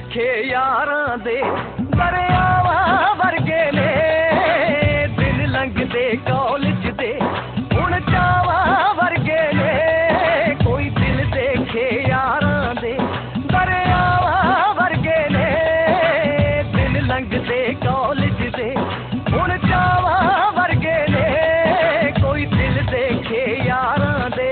देखे यारां दे दरियावां वर्गे ने दिन लंघदे कॉलेज दे हुण चावां वर्गे ने कोई दिल देखे यारां दे दरियावां वर्गे ने दिन लंघदे कॉलेज दे हुण चावां वर्गे ने कोई दिल देखे यारां दे।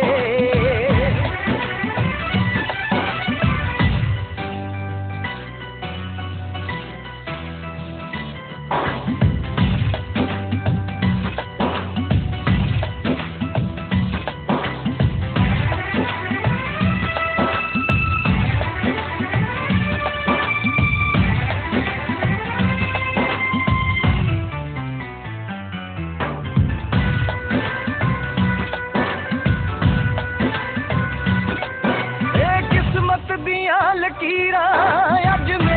लकीरां अज